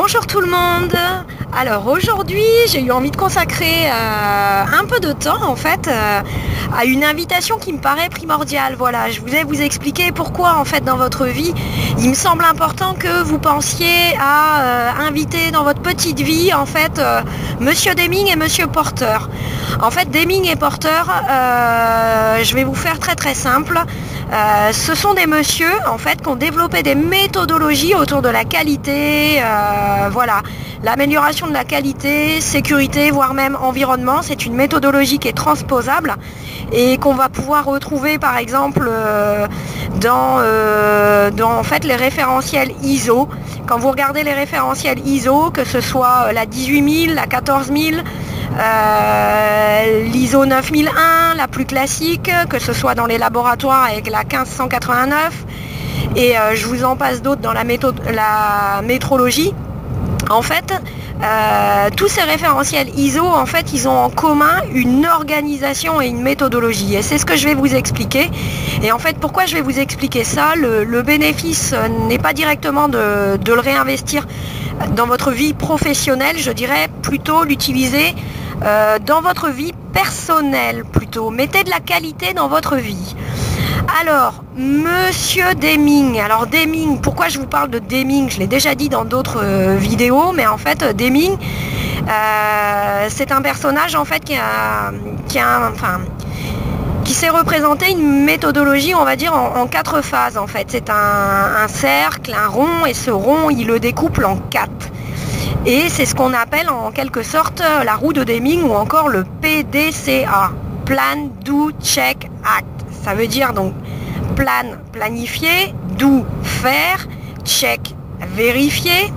Bonjour tout le monde. Alors aujourd'hui j'ai eu envie de consacrer un peu de temps en fait à une invitation qui me paraît primordiale. Voilà, je voulais vous expliquer pourquoi en fait dans votre vie il me semble important que vous pensiez à inviter dans votre petite vie en fait Monsieur Deming et Monsieur Porter. En fait Deming et Porter, je vais vous faire très simple. Ce sont des messieurs en fait qui ont développé des méthodologies autour de la qualité, voilà, l'amélioration de la qualité, sécurité, voire même environnement. C'est une méthodologie qui est transposable et qu'on va pouvoir retrouver par exemple dans en fait les référentiels ISO. Quand vous regardez les référentiels ISO, que ce soit la 18000, la 14000, l'ISO 9001, la plus classique, que ce soit dans les laboratoires avec la 1589, et je vous en passe d'autres dans la métrologie. En fait, tous ces référentiels ISO, en fait, ils ont en commun une organisation et une méthodologie. Et c'est ce que je vais vous expliquer. Et en fait, pourquoi je vais vous expliquer ça? Le bénéfice n'est pas directement de le réinvestir dans votre vie professionnelle, je dirais plutôt l'utiliser dans votre vie personnelle plutôt. Mettez de la qualité dans votre vie. Alors, Monsieur Deming. Alors Deming, pourquoi je vous parle de Deming? Je l'ai déjà dit dans d'autres vidéos, mais en fait Deming, c'est un personnage en fait qui s'est représenté une méthodologie, on va dire, en 4 phases en fait. C'est un cercle, un rond, et ce rond, il le découpe en 4. Et c'est ce qu'on appelle en quelque sorte la roue de Deming, ou encore le PDCA, Plan, Do, Check, Act. Ça veut dire donc plan, planifier, do, faire, check, vérifier,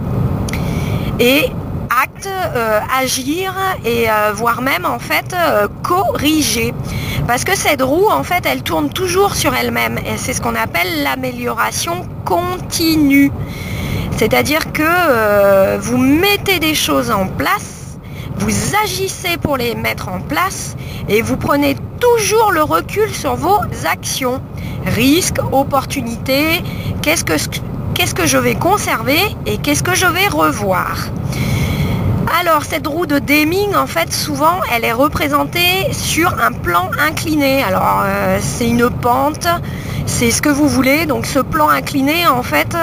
et acte, agir, et voire même en fait corriger. Parce que cette roue en fait elle tourne toujours sur elle-même, et c'est ce qu'on appelle l'amélioration continue. C'est-à-dire que vous mettez des choses en place, vous agissez pour les mettre en place, et vous prenez toujours le recul sur vos actions. Risques, opportunités, qu'est-ce que je vais conserver et qu'est-ce que je vais revoir. Alors cette roue de Deming, en fait, souvent, elle est représentée sur un plan incliné. Alors c'est une pente, c'est ce que vous voulez. Donc ce plan incliné, en fait,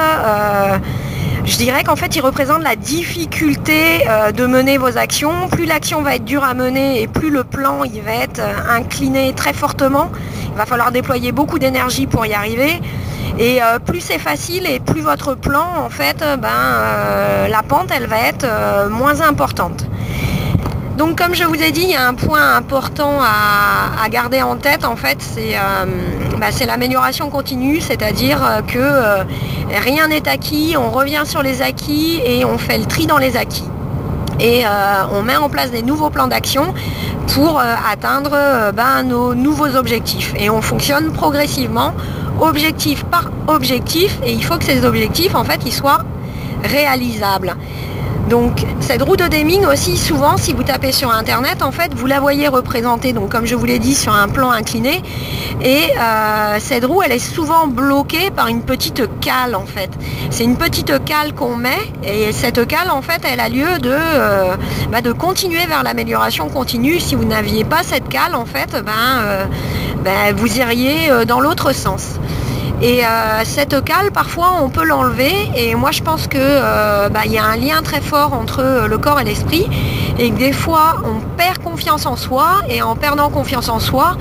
je dirais qu'en fait il représente la difficulté de mener vos actions. Plus l'action va être dure à mener et plus le plan il va être incliné très fortement. Il va falloir déployer beaucoup d'énergie pour y arriver. Et plus c'est facile et plus votre plan en fait, la pente elle va être moins importante. Donc comme je vous ai dit, il y a un point important à garder en tête en fait, c'est l'amélioration continue, c'est-à-dire que rien n'est acquis, on revient sur les acquis et on fait le tri dans les acquis. Et on met en place des nouveaux plans d'action pour atteindre nos nouveaux objectifs. Et on fonctionne progressivement, objectif par objectif, et il faut que ces objectifs en fait ils soient réalisables. Donc cette roue de Deming aussi, souvent si vous tapez sur internet en fait vous la voyez représentée, donc comme je vous l'ai dit, sur un plan incliné, et cette roue elle est souvent bloquée par une petite cale en fait. C'est une petite cale qu'on met, et cette cale en fait elle a lieu de continuer vers l'amélioration continue. Si vous n'aviez pas cette cale en fait, vous iriez dans l'autre sens. Et cette cale, parfois, on peut l'enlever. Et moi, je pense que y a un lien très fort entre le corps et l'esprit. Et que des fois, on perd confiance en soi. Et en perdant confiance en soi,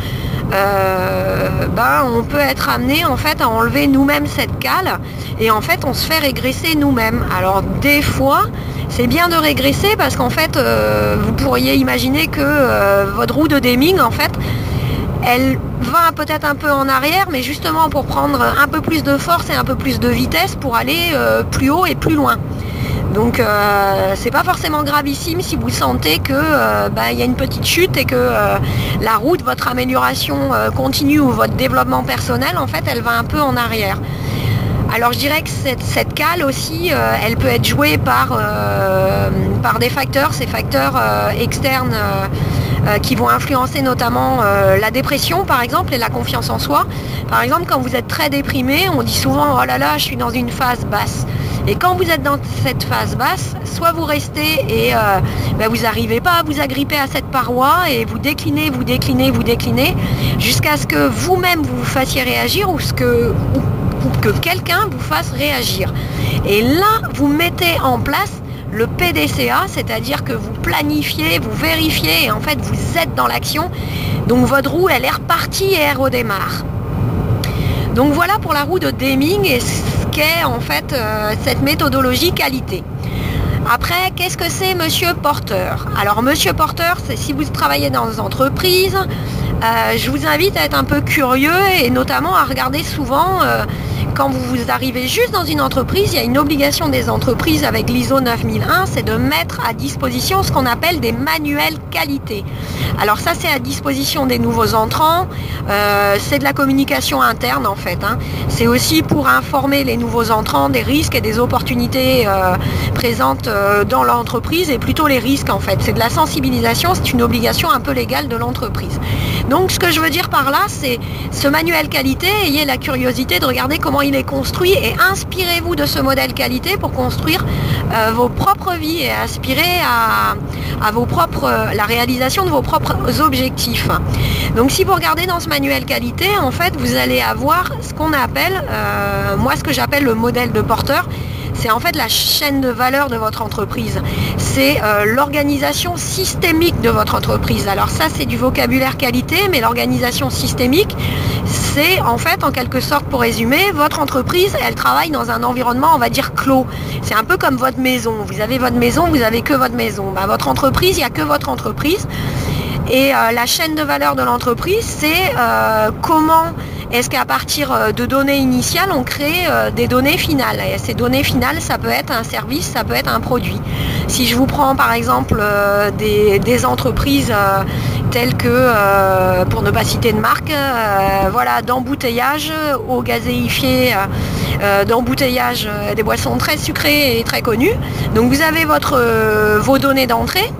on peut être amené en fait à enlever nous-mêmes cette cale. Et en fait, on se fait régresser nous-mêmes. Alors, des fois, c'est bien de régresser parce qu'en fait, vous pourriez imaginer que votre roue de Deming, en fait, elle va peut-être un peu en arrière, mais justement pour prendre un peu plus de force et un peu plus de vitesse pour aller plus haut et plus loin. Donc c'est pas forcément gravissime si vous sentez que y a une petite chute et que la roue de votre amélioration continue ou votre développement personnel en fait elle va un peu en arrière. Alors je dirais que cette cale aussi, elle peut être jouée par des facteurs, ces facteurs externes qui vont influencer notamment la dépression par exemple et la confiance en soi. Par exemple, quand vous êtes très déprimé, on dit souvent oh là là, je suis dans une phase basse. Et quand vous êtes dans cette phase basse, soit vous restez et vous n'arrivez pas à vous agripper à cette paroi et vous déclinez, vous déclinez, vous déclinez, jusqu'à ce que vous-même vous fassiez réagir ou que quelqu'un vous fasse réagir. Et là, vous mettez en place le PDCA, c'est-à-dire que vous planifiez, vous vérifiez et en fait vous êtes dans l'action. Donc votre roue, elle est repartie et elle redémarre. Donc voilà pour la roue de Deming et ce qu'est en fait cette méthodologie qualité. Après, qu'est-ce que c'est Monsieur Porter? Alors Monsieur Porter, c'est si vous travaillez dans des entreprises, je vous invite à être un peu curieux et notamment à regarder souvent quand vous arrivez juste dans une entreprise, il y a une obligation des entreprises avec l'ISO 9001, c'est de mettre à disposition ce qu'on appelle des manuels qualité. Alors ça, c'est à disposition des nouveaux entrants, c'est de la communication interne en fait. C'est aussi pour informer les nouveaux entrants des risques et des opportunités présentes dans l'entreprise et plutôt les risques en fait. C'est de la sensibilisation, c'est une obligation un peu légale de l'entreprise. Donc ce que je veux dire par là, c'est ce manuel qualité, ayez la curiosité de regarder comment il est construit et inspirez-vous de ce modèle qualité pour construire vos propres vies et aspirer à la réalisation de vos propres objectifs. Donc si vous regardez dans ce manuel qualité, en fait vous allez avoir ce qu'on appelle, moi ce que j'appelle le modèle de Porter. C'est en fait la chaîne de valeur de votre entreprise. C'est l'organisation systémique de votre entreprise. Alors ça, c'est du vocabulaire qualité, mais l'organisation systémique, c'est en fait, en quelque sorte, pour résumer, votre entreprise, elle travaille dans un environnement, on va dire, clos. C'est un peu comme votre maison. Vous avez votre maison, vous n'avez que votre maison. Votre entreprise, il n'y a que votre entreprise. Et la chaîne de valeur de l'entreprise, c'est comment est-ce qu'à partir de données initiales, on crée des données finales. Et ces données finales, ça peut être un service, ça peut être un produit. Si je vous prends par exemple des entreprises telles que, pour ne pas citer de marque, d'embouteillage eau gazéifiée, d'embouteillage des boissons très sucrées et très connues. Donc vous avez vos données d'entrée.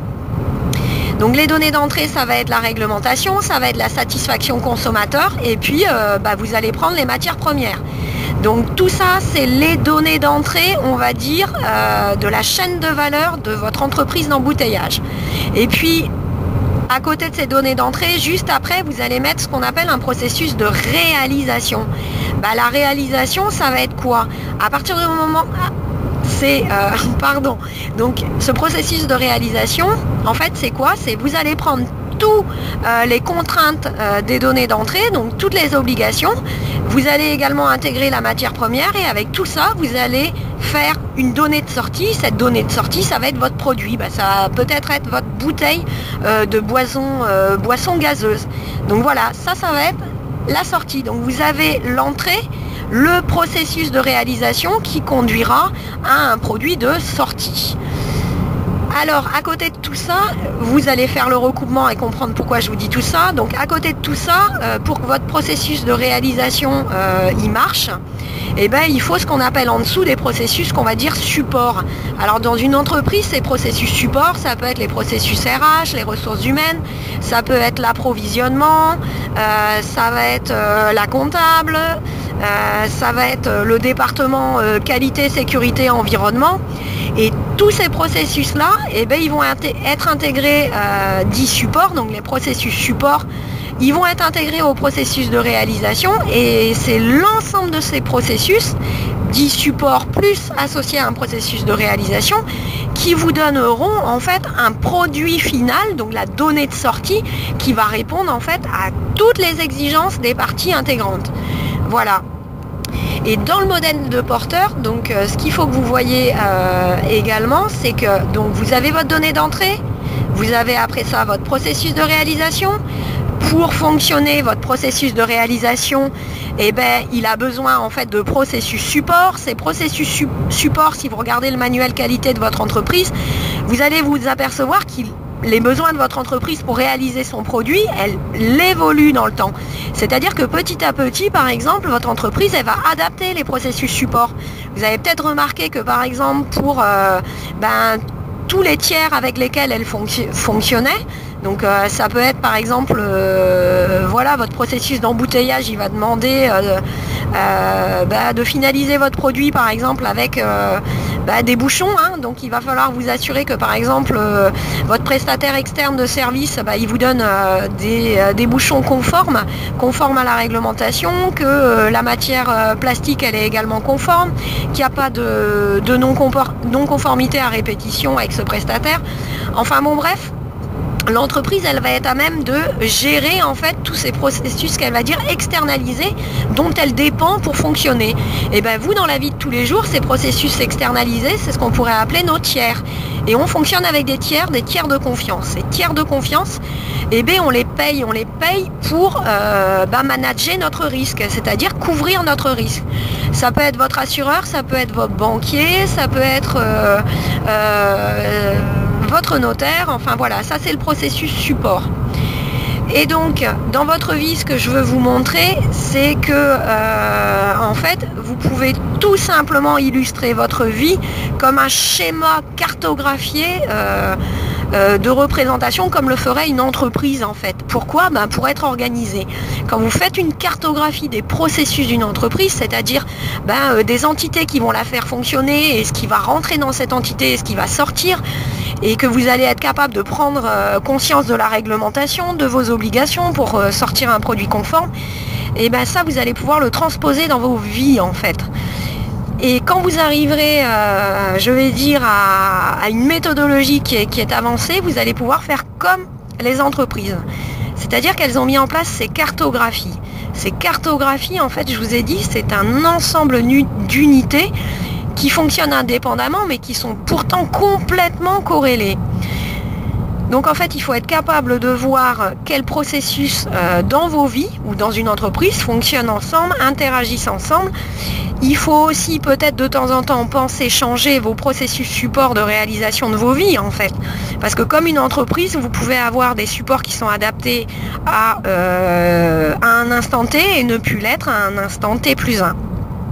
Donc les données d'entrée, ça va être la réglementation, ça va être la satisfaction consommateur et puis vous allez prendre les matières premières. Donc tout ça, c'est les données d'entrée, on va dire, de la chaîne de valeur de votre entreprise d'embouteillage. Et puis, à côté de ces données d'entrée, juste après, vous allez mettre ce qu'on appelle un processus de réalisation. La réalisation, ça va être quoi? À partir du moment... Donc ce processus de réalisation, en fait, c'est quoi? C'est vous allez prendre toutes les contraintes des données d'entrée, donc toutes les obligations. Vous allez également intégrer la matière première et avec tout ça, vous allez faire une donnée de sortie. Cette donnée de sortie, ça va être votre produit. Ça va peut-être être votre bouteille de boisson gazeuse. Donc voilà, ça va être la sortie. Donc vous avez l'entrée, le processus de réalisation qui conduira à un produit de sortie. Alors, à côté de tout ça, vous allez faire le recoupement et comprendre pourquoi je vous dis tout ça. Donc, à côté de tout ça, pour que votre processus de réalisation il marche, il faut ce qu'on appelle en dessous des processus qu'on va dire support. Alors, dans une entreprise, ces processus support, ça peut être les processus RH, les ressources humaines, ça peut être l'approvisionnement, ça va être la comptable, ça va être le département qualité, sécurité, environnement. Et tous ces processus-là, ils vont être intégrés dits support, donc les processus support, ils vont être intégrés au processus de réalisation et c'est l'ensemble de ces processus, dits support plus associés à un processus de réalisation, qui vous donneront en fait un produit final, donc la donnée de sortie, qui va répondre en fait à toutes les exigences des parties intégrantes. Voilà. Et dans le modèle de Porter, donc ce qu'il faut que vous voyez également, c'est que donc vous avez votre donnée d'entrée, vous avez après ça votre processus de réalisation. Pour fonctionner votre processus de réalisation, il a besoin en fait de processus support. Ces processus support, si vous regardez le manuel qualité de votre entreprise, vous allez vous apercevoir les besoins de votre entreprise pour réaliser son produit, elle évolue dans le temps. C'est-à-dire que petit à petit, par exemple, votre entreprise, elle va adapter les processus support. Vous avez peut-être remarqué que, par exemple, pour tous les tiers avec lesquels elle fonctionnait, Donc ça peut être par exemple, voilà, votre processus d'embouteillage, il va demander de finaliser votre produit par exemple avec des bouchons, hein. Donc il va falloir vous assurer que par exemple votre prestataire externe de service, il vous donne des bouchons conformes à la réglementation, que la matière plastique elle est également conforme, qu'il n'y a pas de non-conformité à répétition avec ce prestataire. Enfin bon bref, l'entreprise elle va être à même de gérer en fait tous ces processus qu'elle va dire externalisés, dont elle dépend pour fonctionner. Et bien vous, dans la vie de tous les jours, ces processus externalisés, c'est ce qu'on pourrait appeler nos tiers. Et on fonctionne avec des tiers de confiance. Ces tiers de confiance, on les paye pour manager notre risque, c'est-à-dire couvrir notre risque. Ça peut être votre assureur, ça peut être votre banquier, ça peut être votre notaire, enfin voilà, ça c'est le processus support. Et donc dans votre vie, ce que je veux vous montrer, c'est que en fait vous pouvez tout simplement illustrer votre vie comme un schéma cartographié de représentation, comme le ferait une entreprise en fait. Pourquoi ? Pour être organisé. Quand vous faites une cartographie des processus d'une entreprise, c'est-à-dire des entités qui vont la faire fonctionner, et ce qui va rentrer dans cette entité et ce qui va sortir, et que vous allez être capable de prendre conscience de la réglementation, de vos obligations pour sortir un produit conforme, et ça vous allez pouvoir le transposer dans vos vies en fait. Et quand vous arriverez, je vais dire, à une méthodologie qui est avancée, vous allez pouvoir faire comme les entreprises. C'est-à-dire qu'elles ont mis en place ces cartographies. Ces cartographies, en fait, je vous ai dit, c'est un ensemble d'unités qui fonctionnent indépendamment, mais qui sont pourtant complètement corrélées. Donc en fait, il faut être capable de voir quels processus dans vos vies ou dans une entreprise fonctionnent ensemble, interagissent ensemble. Il faut aussi peut-être de temps en temps penser changer vos processus support de réalisation de vos vies en fait. Parce que comme une entreprise, vous pouvez avoir des supports qui sont adaptés à un instant T et ne plus l'être à un instant T plus 1.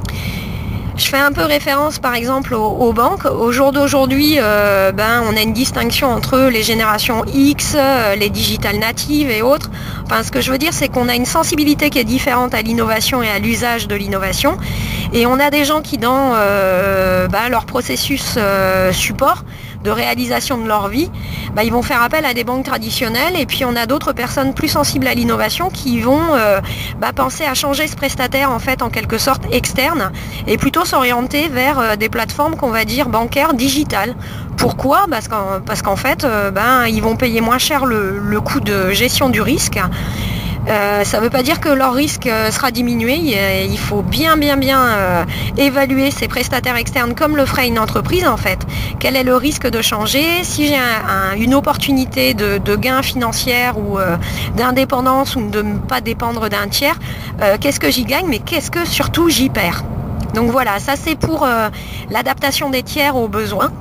Je fais un peu référence par exemple aux banques. Au jour d'aujourd'hui, on a une distinction entre les générations X, les digital natives et autres. Enfin, ce que je veux dire, c'est qu'on a une sensibilité qui est différente à l'innovation et à l'usage de l'innovation. Et on a des gens qui, dans leur processus support de réalisation de leur vie, ils vont faire appel à des banques traditionnelles. Et puis on a d'autres personnes plus sensibles à l'innovation qui vont penser à changer ce prestataire en fait en quelque sorte externe et plutôt s'orienter vers des plateformes qu'on va dire bancaires digitales. Pourquoi ? Parce qu'en fait ils vont payer moins cher le coût de gestion du risque. Ça ne veut pas dire que leur risque sera diminué. Il faut bien évaluer ces prestataires externes comme le ferait une entreprise en fait. Quel est le risque de changer ? Si j'ai une opportunité de gain financier ou d'indépendance ou de ne pas dépendre d'un tiers, qu'est-ce que j'y gagne, mais qu'est-ce que surtout j'y perds ? Donc voilà, ça c'est pour l'adaptation des tiers aux besoins.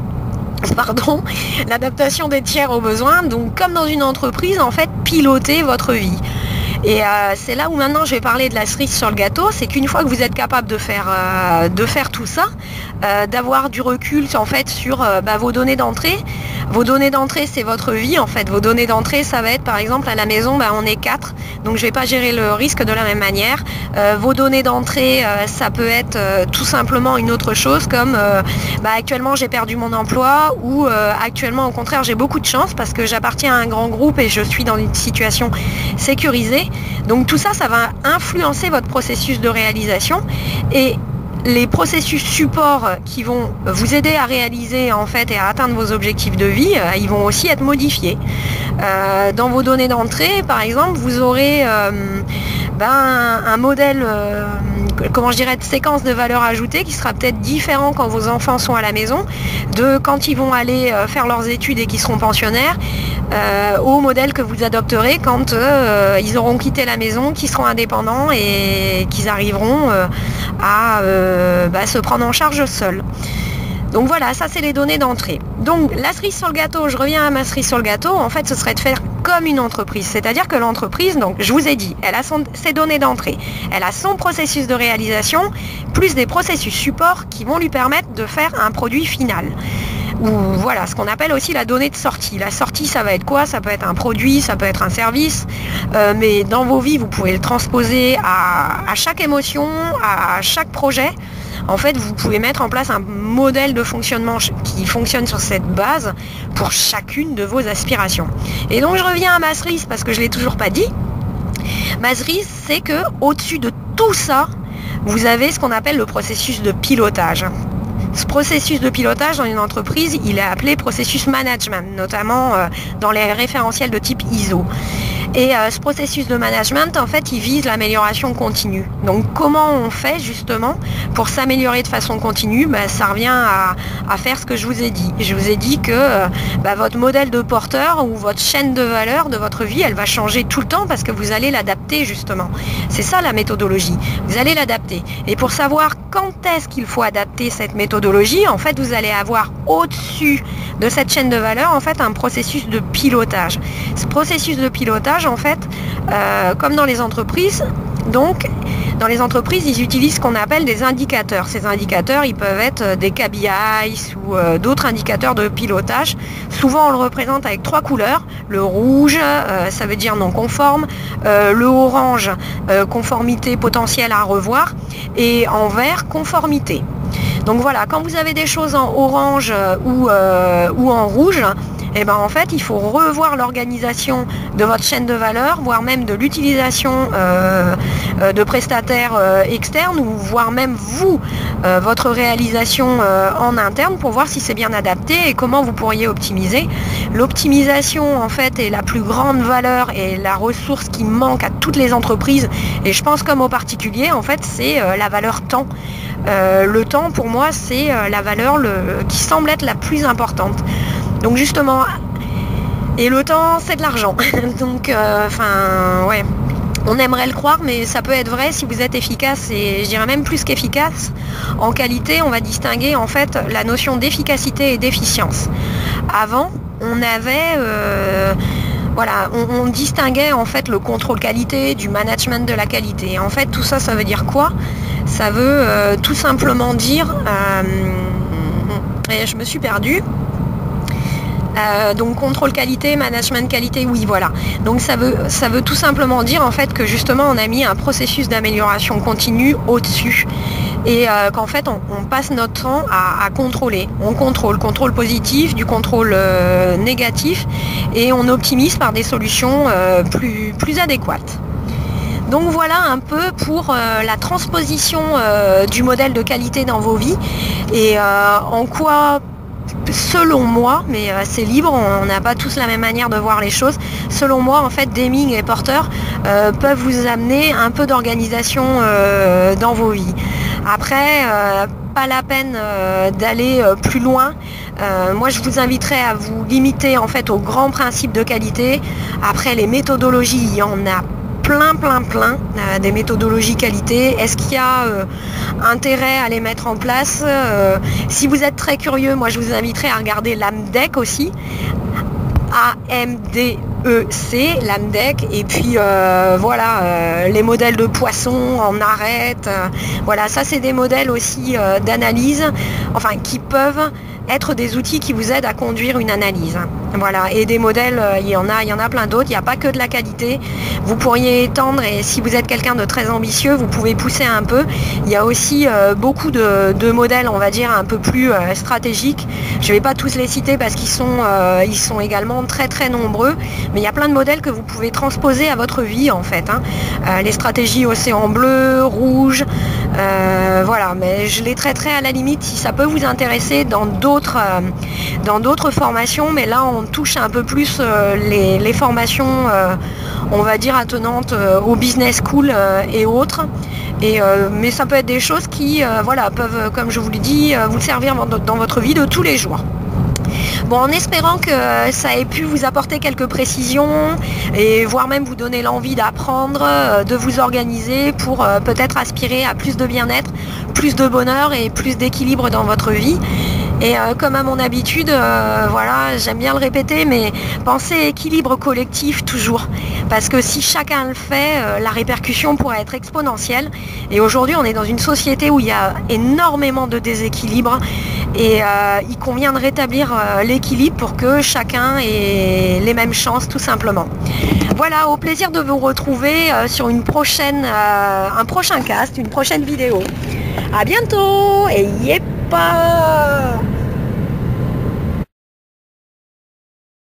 L'adaptation des tiers aux besoins. Donc comme dans une entreprise, en fait, piloter votre vie. Et c'est là où maintenant je vais parler de la cerise sur le gâteau, c'est qu'une fois que vous êtes capable de faire tout ça, d'avoir du recul en fait sur vos données d'entrée. Vos données d'entrée, c'est votre vie en fait. Vos données d'entrée, ça va être par exemple à la maison, on est 4, donc je ne vais pas gérer le risque de la même manière. Vos données d'entrée, ça peut être tout simplement une autre chose comme actuellement j'ai perdu mon emploi ou actuellement au contraire j'ai beaucoup de chance parce que j'appartiens à un grand groupe et je suis dans une situation sécurisée. Donc tout ça, ça va influencer votre processus de réalisation et les processus support qui vont vous aider à réaliser en fait et à atteindre vos objectifs de vie, ils vont aussi être modifiés. Dans vos données d'entrée, par exemple, vous aurez un modèle de séquence de valeur ajoutée qui sera peut-être différent quand vos enfants sont à la maison, de quand ils vont aller faire leurs études et qu'ils seront pensionnaires, au modèle que vous adopterez quand ils auront quitté la maison, qu'ils seront indépendants et qu'ils arriveront à se prendre en charge seuls. Donc voilà, ça c'est les données d'entrée. Donc la cerise sur le gâteau, je reviens à ma cerise sur le gâteau, en fait ce serait de faire comme une entreprise. C'est-à-dire que l'entreprise, donc je vous ai dit, elle a ses données d'entrée, elle a son processus de réalisation, plus des processus support qui vont lui permettre de faire un produit final. ou voilà, ce qu'on appelle aussi la donnée de sortie. La sortie, ça va être quoi? Ça peut être un produit, ça peut être un service, mais dans vos vies, vous pouvez le transposer à chaque émotion, à chaque projet. En fait, vous pouvez mettre en place un modèle de fonctionnement qui fonctionne sur cette base pour chacune de vos aspirations. Et donc, je reviens à Masteries parce que je ne l'ai toujours pas dit. Masteries, c'est que au-dessus de tout ça, vous avez ce qu'on appelle le processus de pilotage. Ce processus de pilotage dans une entreprise, il est appelé processus management, notamment dans les référentiels de type ISO. Et ce processus de management, en fait, il vise l'amélioration continue. Donc, comment on fait justement pour s'améliorer de façon continue? Ça revient à faire ce que je vous ai dit. Je vous ai dit que votre modèle de porteur ou votre chaîne de valeur de votre vie, elle va changer tout le temps parce que vous allez l'adapter justement. C'est ça la méthodologie. Vous allez l'adapter. Et pour savoir quand est-ce qu'il faut adapter cette méthodologie, en fait, vous allez avoir au-dessus de cette chaîne de valeur, en fait, un processus de pilotage. Ce processus de pilotage, en fait, comme dans les entreprises, donc, dans les entreprises, ils utilisent ce qu'on appelle des indicateurs. Ces indicateurs, ils peuvent être des KPIs ou d'autres indicateurs de pilotage. Souvent, on le représente avec 3 couleurs. Le rouge, ça veut dire non conforme. Le orange, conformité potentielle à revoir. Et en vert, conformité. Donc voilà, quand vous avez des choses en orange ou en rouge, en fait, il faut revoir l'organisation de votre chaîne de valeur, voire même de l'utilisation de prestataires externes, ou voire même vous, votre réalisation en interne, pour voir si c'est bien adapté et comment vous pourriez optimiser. L'optimisation, en fait, est la plus grande valeur et la ressource qui manque à toutes les entreprises, et je pense comme aux particuliers, en fait, c'est la valeur temps. Le temps, pour moi, c'est la valeur qui semble être la plus importante. Donc justement, et le temps, c'est de l'argent. Donc, ouais, on aimerait le croire, mais ça peut être vrai si vous êtes efficace, et je dirais même plus qu'efficace. En qualité, on va distinguer en fait la notion d'efficacité et d'efficience. Avant, on avait... on distinguait en fait le contrôle qualité du management de la qualité. En fait, tout ça, ça veut dire quoi? Ça veut tout simplement dire... et je me suis perdue. Donc contrôle qualité, management qualité, oui voilà. Donc ça veut tout simplement dire en fait que justement on a mis un processus d'amélioration continue au-dessus. Et qu'en fait on passe notre temps à contrôler. On contrôle positif, du contrôle négatif, et on optimise par des solutions plus adéquates. Donc voilà un peu pour la transposition du modèle de qualité dans vos vies, et en quoi, selon moi, mais c'est libre, on n'a pas tous la même manière de voir les choses, selon moi en fait Deming et Porter peuvent vous amener un peu d'organisation dans vos vies. Après, pas la peine d'aller plus loin. Moi je vous inviterais à vous limiter en fait aux grands principes de qualité. Après, les méthodologies, il y en a plein des méthodologies qualité. Est-ce qu'il y a intérêt à les mettre en place? Si vous êtes très curieux, moi je vous inviterai à regarder l'AMDEC aussi, AMDEC, l'AMDEC, et puis les modèles de poissons en arête, voilà, ça c'est des modèles aussi d'analyse, enfin qui peuvent être des outils qui vous aident à conduire une analyse. Voilà, et des modèles, il y en a plein d'autres, il n'y a pas que de la qualité. Vous pourriez étendre, et si vous êtes quelqu'un de très ambitieux, vous pouvez pousser un peu. Il y a aussi beaucoup de modèles, on va dire, un peu plus stratégiques. Je ne vais pas tous les citer parce qu'ils sont également très nombreux, mais il y a plein de modèles que vous pouvez transposer à votre vie en fait. Les stratégies océan bleu, rouge, voilà, mais je les traiterai à la limite si ça peut vous intéresser dans d'autres formations, mais là on touche un peu plus les formations on va dire attenantes au business school et autres, mais ça peut être des choses qui peuvent, comme je vous l'ai dit, vous servir dans votre vie de tous les jours. Bon, en espérant que ça ait pu vous apporter quelques précisions, et voire même vous donner l'envie d'apprendre, de vous organiser pour peut-être aspirer à plus de bien-être, plus de bonheur et plus d'équilibre dans votre vie. Et comme à mon habitude, voilà, j'aime bien le répéter, mais pensez équilibre collectif toujours. Parce que si chacun le fait, la répercussion pourrait être exponentielle. Et aujourd'hui, on est dans une société où il y a énormément de déséquilibre. Et il convient de rétablir l'équilibre pour que chacun ait les mêmes chances, tout simplement. Voilà, au plaisir de vous retrouver sur un prochain cast, une prochaine vidéo. À bientôt et yépa!